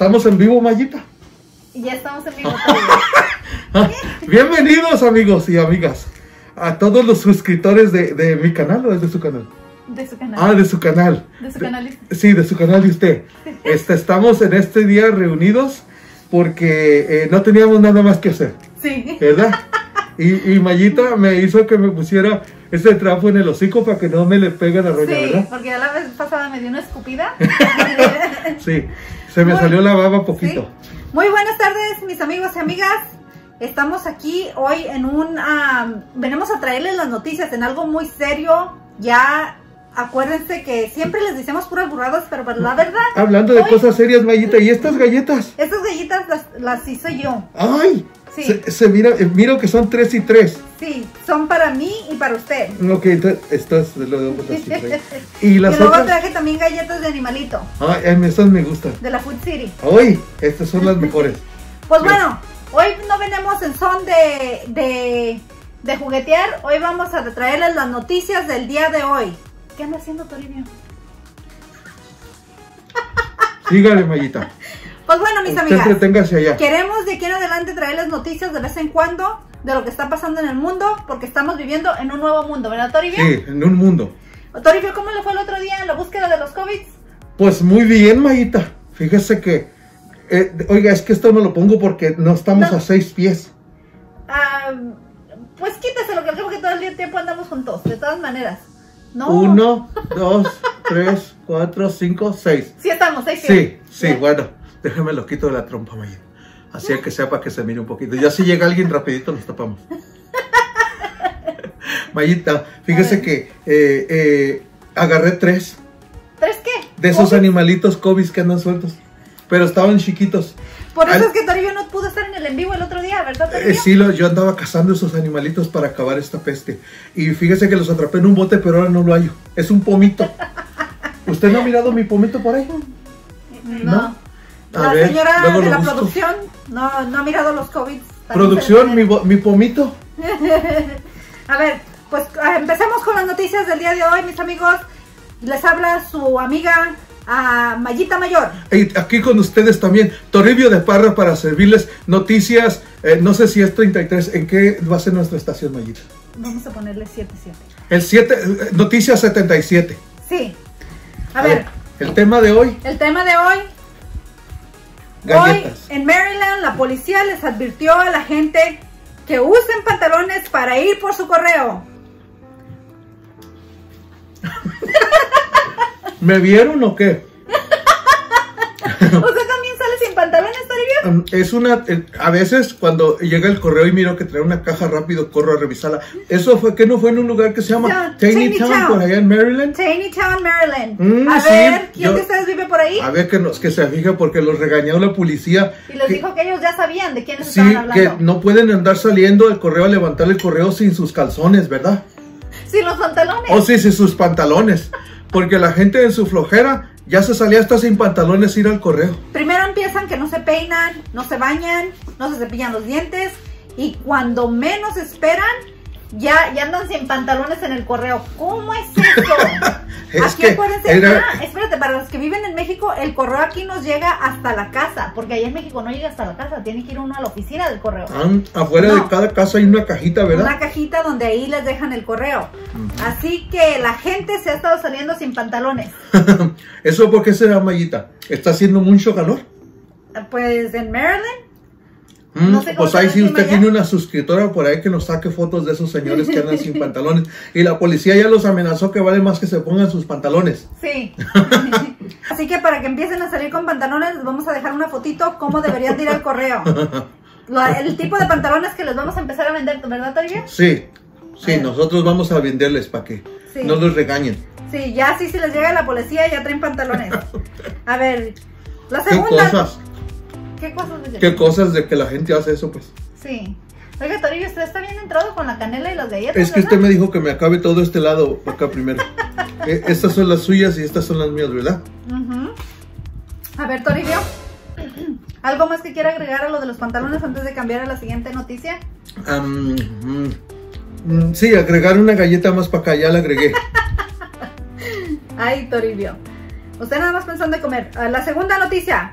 ¿Estamos en vivo, Mayita? Ya estamos en vivo. Bienvenidos, amigos y amigas, a todos los suscriptores de mi canal, ¿o es de su canal? De su canal. Ah, de su canal. De su canal. Sí, de su canal y usted. Estamos en este día reunidos porque no teníamos nada más que hacer. Sí. ¿Verdad? Y Mayita me hizo que me pusiera ese trapo en el hocico para que no me le pegue la roña, Sí, ¿verdad? porque ya la vez pasada me dio una escupida. Sí, se me salió la baba poquito. Sí. Muy buenas tardes, mis amigos y amigas. Estamos aquí hoy en venimos a traerles las noticias en algo muy serio. Ya acuérdense que siempre les decimos puras burradas, pero la verdad... Hablando de cosas serias, Mayita, ¿y estas galletas? Estas galletas las hice yo. ¡Ay! Sí. Miro que son 3 y 3. Sí, son para mí y para usted. Ok, entonces estas lo debo así. Y las y luego otras... traje también galletas de animalito. Ay, estas me gustan. De la Food City. ¡Ay! Estas son las mejores. Pues bueno, hoy no venimos en son de juguetear. Hoy vamos a traerles las noticias del día de hoy. ¿Qué anda haciendo Toribio? Sígale, Mayita. Pues bueno, mis amigas, entreténgase allá. Queremos de aquí en adelante traerles noticias de vez en cuando de lo que está pasando en el mundo, porque estamos viviendo en un nuevo mundo, ¿verdad, Toribio? Sí, en un mundo. Toribio, ¿cómo le fue el otro día en la búsqueda de los COVID? Pues muy bien, Mayita. Fíjese que... oiga, es que esto me lo pongo porque no estamos a 6 pies. Pues quíteselo, que creo que todo el tiempo andamos juntos, de todas maneras. No. 1, 2, 3, 4, 5, 6. Sí estamos, 6 pies. Sí, bueno. Déjame lo quito de la trompa, Mayita. Así que sea para que se mire un poquito. Ya si llega alguien rapidito nos tapamos. Mayita, fíjese que agarré 3. ¿3 qué? De esos animalitos COVID que andan sueltos. Pero estaban chiquitos. Por eso es que Toribio no pudo estar en el en vivo el otro día, ¿verdad, Toribio? Sí, yo andaba cazando esos animalitos para acabar esta peste. Y fíjese que los atrapé en un bote, pero ahora no lo hallo. Es un pomito. ¿Usted no ha mirado mi pomito por ahí? No. La señora de la producción no ha mirado los COVID. Producción, mi pomito. A ver, pues empecemos con las noticias del día de hoy, mis amigos. Les habla su amiga Mayita Mayor. Y aquí con ustedes también, Toribio de Parra, para servirles noticias. No sé si es 33. ¿En qué va a ser nuestra estación, Mayita? Vamos a ponerle 77. El 7, noticias 77. Sí. A ver. El tema de hoy. El tema de hoy. Galletas. Hoy en Maryland la policía les advirtió a la gente que usen pantalones para ir por su correo. ¿Me vieron o qué? ¿Usted también sale sin pantalones, Toribio? Es a veces cuando llega el correo y miro que trae una caja rápido, corro a revisarla. Eso fue que no fue en un lugar que se llama Taneytown, por allá en Maryland. Taneytown, Maryland. A ver, ¿quién de ustedes vive por ahí? A ver que se fija porque los regañó la policía. Y les dijo que ellos ya sabían de quiénes estaban hablando. Sí, que no pueden andar saliendo del correo a levantar el correo sin sus calzones, ¿verdad? Sin los pantalones. Oh, sí, sin sus pantalones. Porque la gente en su flojera ya se salía hasta sin pantalones ir al correo. Primero empiezan que no se peinan, no se bañan, no se cepillan los dientes. Y cuando menos esperan, ya andan sin pantalones en el correo. ¿Cómo es esto? Aquí acuérdense, espérate, para los que viven en México, el correo aquí nos llega hasta la casa. Porque allá en México no llega hasta la casa, tiene que ir uno a la oficina del correo. Afuera de cada casa hay una cajita, ¿verdad? Una cajita donde ahí les dejan el correo. Así que la gente se ha estado saliendo sin pantalones. ¿Eso por qué será, Mayita? ¿Está haciendo mucho calor? Pues en Maryland. No sé pues ahí sí usted tiene una suscriptora por ahí que nos saque fotos de esos señores que andan sin pantalones. Y la policía ya los amenazó que vale más que se pongan sus pantalones. Sí. Así que para que empiecen a salir con pantalones, les vamos a dejar una fotito cómo deberían de ir al correo. El tipo de pantalones que les vamos a empezar a vender, ¿verdad, Toribio? Sí, nosotros vamos a venderles para que no los regañen. Sí, ya si les llega la policía ya traen pantalones. A ver, la segunda... ¿Qué cosas de que la gente hace eso, pues? Sí. Oiga, Toribio, usted está bien entrado con la canela y las galletas, es que usted me dijo que me acabe todo este lado acá primero. Estas son las suyas y estas son las mías, ¿verdad? A ver, Toribio, ¿algo más que quiera agregar a lo de los pantalones antes de cambiar a la siguiente noticia? Sí, agregar una galleta más para acá, ya la agregué. Ay, Toribio, usted nada más pensando en comer. La segunda noticia.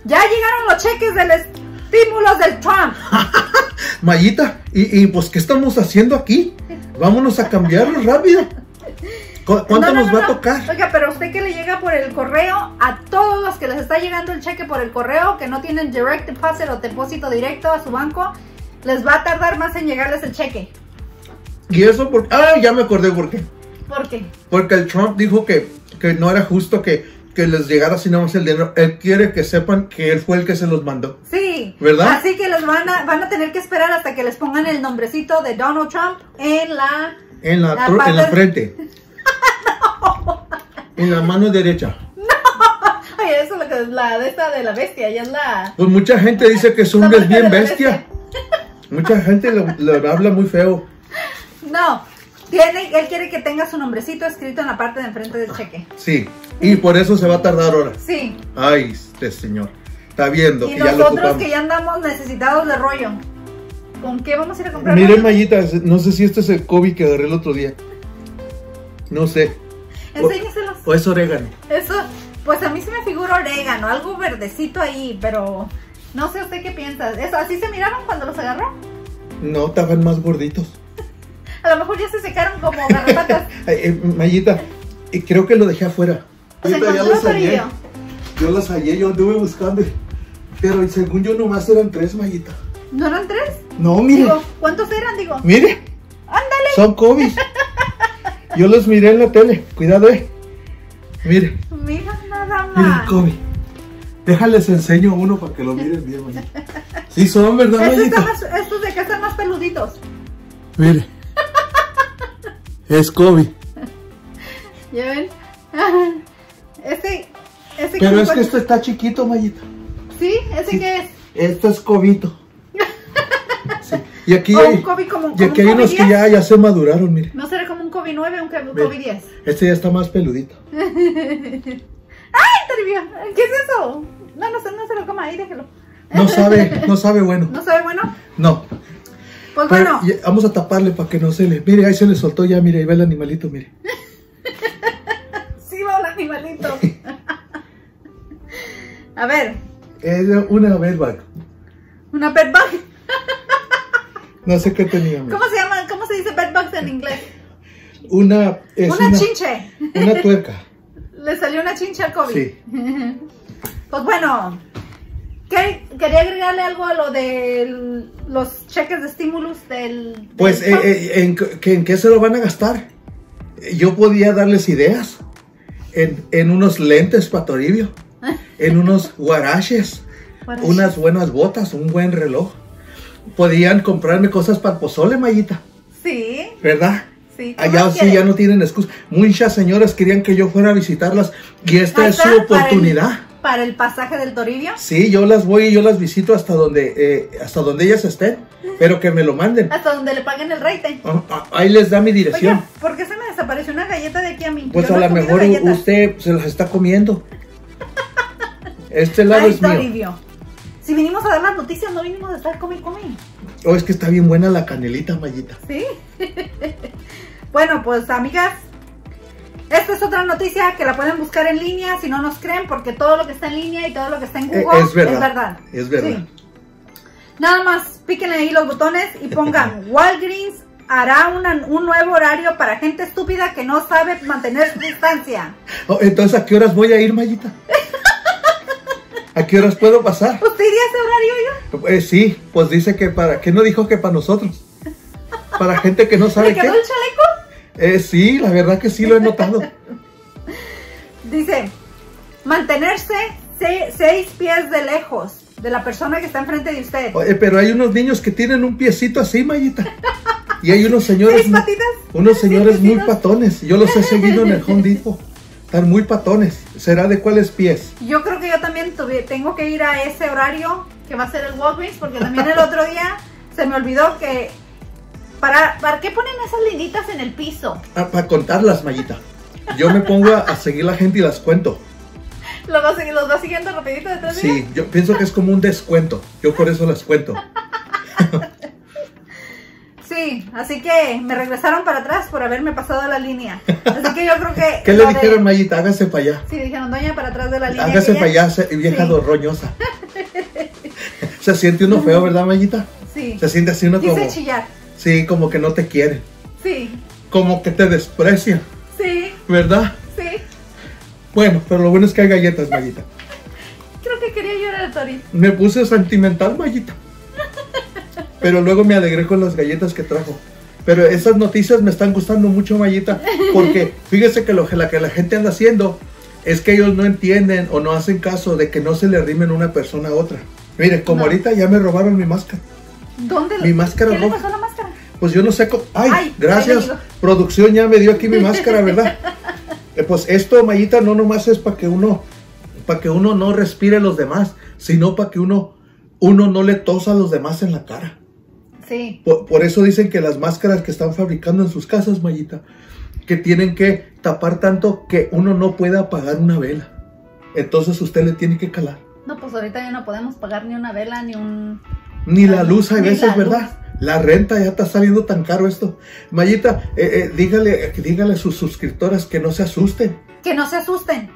Ya llegaron los cheques del estímulos del Trump. Mayita, y pues, ¿qué estamos haciendo aquí? Vámonos a cambiarlo rápido. ¿Cuánto nos va a tocar? Oiga, pero usted que le llega por el correo, a todos los que les está llegando el cheque por el correo, que no tienen direct deposit o depósito directo a su banco, les va a tardar más en llegarles el cheque. ¿Y eso por qué? Ah, ya me acordé por qué. ¿Por qué? Porque el Trump dijo que no era justo que les llegara así nomás el dinero. Él quiere que sepan que él fue el que se los mandó. Sí. ¿Verdad? Así que les van a tener que esperar hasta que les pongan el nombrecito de Donald Trump en la frente. No. En la mano derecha. No. Oye, eso es lo que es la de esta de la bestia. Ya es la... Pues mucha gente dice que su hombre es bien bestia. Mucha gente le habla muy feo. No. Él quiere que tenga su nombrecito escrito en la parte de enfrente del cheque. Sí. Y por eso se va a tardar horas. Sí. Ay, este señor. Está viendo. Y que ya lo nosotros ocupamos. que ya andamos necesitados de rollo. ¿Con qué vamos a ir a comprar? Miren, Mayita, no sé si este es el COVID que agarré el otro día. No sé. Enséñeselos. O es orégano. Eso, pues a mí se me figura orégano, algo verdecito ahí, pero no sé usted qué piensa. ¿Así se miraron cuando los agarró? No, estaban más gorditos. A lo mejor ya se secaron como garrapatas. Mayita, creo que lo dejé afuera. Pues Mayita, ya encontró, los hallé. Torillo. Yo los hallé, yo anduve buscando. Pero según yo nomás eran 3, Mayita. ¿No eran 3? No, mire. Digo, ¿cuántos eran? Digo, Mire. ándale. Son COVID. Yo los miré en la tele. Cuidado, Mire. Mira nada Mira más. el COVID. Déjales enseño uno para que lo miren bien, Mayita. Sí son, ¿verdad, Mayita? Estos de acá están más peluditos. Mire. Es COVID. ¿Ya ven? Ese Pero es que este está chiquito, Mayita. ¿Sí? ¿Ese Sí. qué es? Esto es cobito. Sí. Y aquí O hay, un COVID como y aquí hay un unos COVID que ya se maduraron, mire. ¿No será como un COVID-9 o un Mire, COVID-10? este ya está más peludito. ¡Ay, Toribio! ¿Qué es eso? No se lo coma ahí, déjelo. No sabe bueno. ¿No sabe bueno? No. Pues Pero, bueno. vamos a taparle para que no se le... Mire, ahí se le soltó ya, mire, ahí va el animalito, mire. Sí va un animalito. A ver. Es una bedbug. Una bedbug. No sé qué tenía, mire. ¿Cómo se llama? ¿Cómo se dice bedbugs en inglés? Una Chinche. Una tuerca. Le salió una chinche al COVID. Sí. Pues bueno. Quería agregarle algo a lo de los cheques de estímulos del... Pues, ¿en qué se lo van a gastar? Yo podía darles ideas. En unos lentes para Toribio. En unos guaraches. Unas buenas botas, un buen reloj. Podían comprarme cosas para el pozole, Mayita. Sí. ¿Verdad? Sí. Allá sí ya no tienen excusa. Muchas señoras querían que yo fuera a visitarlas y esta es su oportunidad. Para el pasaje del Toribio. Sí, yo las voy y yo las visito hasta donde ellas estén, pero que me lo manden. Hasta donde le paguen el rating. Ahí les da mi dirección. Oiga, ¿por qué se me desapareció una galleta de aquí a mí? Pues Yo a no he lo comido mejor galletas. usted se las está comiendo. Este lado Ay, es mío. Toribio. Si vinimos a dar las noticias, no vinimos a estar come. Oh, es que está bien buena la canelita, Mayita. Sí. Bueno, pues amigas, esta es otra noticia que la pueden buscar en línea si no nos creen, porque todo lo que está en línea y todo lo que está en Google Es verdad. es verdad. Es verdad. Sí. Nada más píquenle ahí los botones y pongan Walgreens hará un nuevo horario para gente estúpida que no sabe mantener su distancia. Oh, entonces, ¿a qué horas voy a ir, Mayita? ¿A qué horas puedo pasar? ¿Usted iría a ese horario ya? Sí, pues dice que para... ¿Qué no dijo que para nosotros? Para gente que no sabe ¿Le qué. quedó el chaleco? Sí, la verdad que sí lo he notado. Dice, mantenerse 6 pies de lejos de la persona que está enfrente de usted. Oye, pero hay unos niños que tienen un piecito así, Mayita. Y hay unos señores... 6 patitas. Unos señores muy piecitos. patones. Yo los he seguido en el Home Depot. Están muy patones. ¿Será de cuáles pies? Yo creo que yo también tengo que ir a ese horario que va a ser el Walgreens, porque también el otro día se me olvidó que... ¿Para qué ponen esas linditas en el piso? Para contarlas, Mayita. Yo me pongo a seguir la gente y las cuento. ¿Los va siguiendo rapidito detrás de Sí, yo pienso que es como un descuento. Yo por eso las cuento. Sí, así que me regresaron para atrás por haberme pasado la línea. Así que yo creo que... ¿Qué le dijeron, Mayita? Hágase para allá. Sí, dijeron, doña, para atrás de la línea. Hágase que para ya- allá, vieja Sí. roñosa. Se siente uno feo, ¿verdad, Mayita? Sí. Se siente así uno como... Quise chillar. Sí, como que no te quiere. Sí. Como que te desprecia. Sí. ¿Verdad? Sí. Bueno, pero lo bueno es que hay galletas, Mayita. Creo que quería llorar, Tori. Me puse sentimental, Mayita. Pero luego me alegré con las galletas que trajo. Pero esas noticias me están gustando mucho, Mayita. Porque fíjese que lo que la gente anda haciendo es que ellos no entienden o no hacen caso de que no se le rimen una persona a otra. Mire, como ahorita ya me robaron mi máscara. ¿Dónde? Mi máscara ¿Qué le roja. pasó a la máscara? Pues yo no sé cómo... Ay, gracias. ahí le digo. Producción ya me dio aquí mi máscara, ¿verdad? Pues esto, Mayita, no nomás es para que uno no respire a los demás, sino para que uno no le tosa a los demás en la cara. Sí. Por eso dicen que las máscaras que están fabricando en sus casas, Mayita, que tienen que tapar tanto que uno no pueda apagar una vela. Entonces usted le tiene que calar. No, pues ahorita ya no podemos pagar ni una vela, Ni la luz hay Ni veces, la ¿verdad? luz. La renta ya está saliendo tan caro esto. Mayita, dígale a sus suscriptoras que no se asusten. Que no se asusten.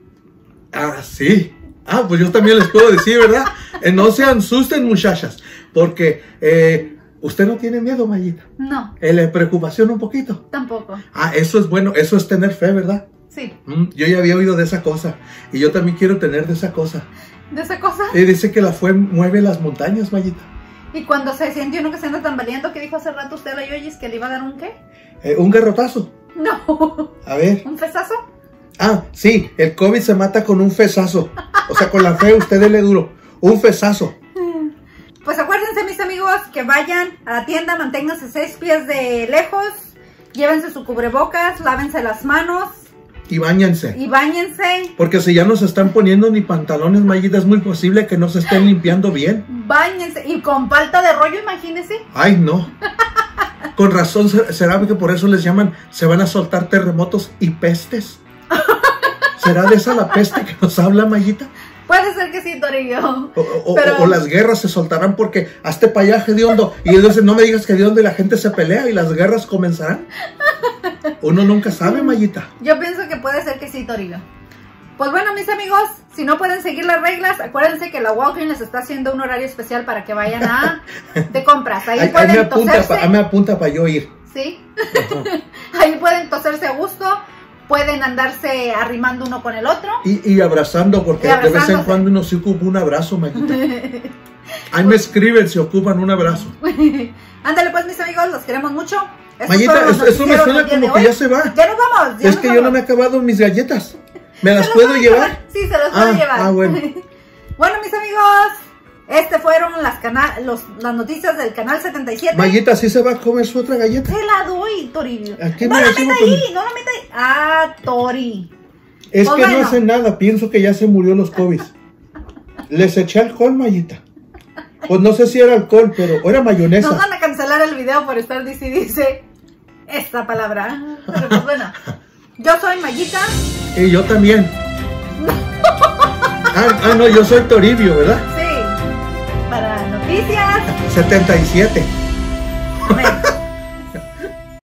Ah, sí. Ah, pues yo también les puedo decir, ¿verdad? No se asusten, muchachas. Porque usted no tiene miedo, Mayita. No, Preocupación un poquito. tampoco. Ah, eso es bueno. Eso es tener fe, ¿verdad? Sí. Yo ya había oído de esa cosa. Y yo también quiero tener de esa cosa. ¿De esa cosa? Y dice que la fe mueve las montañas, Mayita. Y cuando se siente uno que se anda tambaleando, ¿qué dijo hace rato usted a la Yoyis? ¿Que le iba a dar un qué? Un garrotazo. No. A ver. ¿Un fesazo? Ah, sí, el COVID se mata con un fesazo. O sea, con la fe usted dele duro. Un fesazo. Pues acuérdense, mis amigos, que vayan a la tienda, manténganse 6 pies de lejos, llévense su cubrebocas, lávense las manos Y báñense. y báñense. Porque si ya no se están poniendo ni pantalones, Mayita, es muy posible que no se estén limpiando bien. Báñense. Y con falta de rollo, imagínense. Ay, no. Con razón, ¿será que por eso les llaman, se van a soltar terremotos y pestes? ¿Será de esa la peste que nos habla, Mayita? Puede ser que sí, Torillo. O las guerras se soltarán porque hazte para allá, hediondo. Y entonces no me digas que hediondo y la gente se pelea y las guerras comenzarán. Uno nunca sabe, Mayita. Yo pienso que puede ser que sí, Torillo. Pues bueno, mis amigos, si no pueden seguir las reglas, acuérdense que la Walgreens les está haciendo un horario especial para que vayan de compras. Ahí pueden toserse. me apunta para yo ir. Sí. Ahí pueden toserse a gusto. Pueden andarse arrimando uno con el otro. Y abrazando, porque de vez en cuando uno se ocupa un abrazo, Mayita. Ahí me escriben si ocupan un abrazo. Ándale pues, mis amigos, los queremos mucho. Mayita, eso me suena como que ya se va. Ya nos vamos. Es que yo no me he acabado mis galletas. ¿Me las puedo llevar? Sí, se las puedo llevar. Ah, bueno. Bueno, mis amigos, fueron las noticias del canal 77. Mayita, ¿sí se va a comer su otra galleta? Te la doy, Tori. Aquí No me la la meta llevo ahí, no la meta ahí. Ah, Tori. Es Pues que bueno. no hacen nada, pienso que ya se murió los COVID. Les eché alcohol, Mayita. Pues no sé si era alcohol, pero era mayonesa. Nos van a cancelar el video por estar dice esta palabra. Pero pues bueno, yo soy Mayita. Y yo también. No, yo soy Toribio, ¿verdad? Sí. Para noticias. 77. Amén.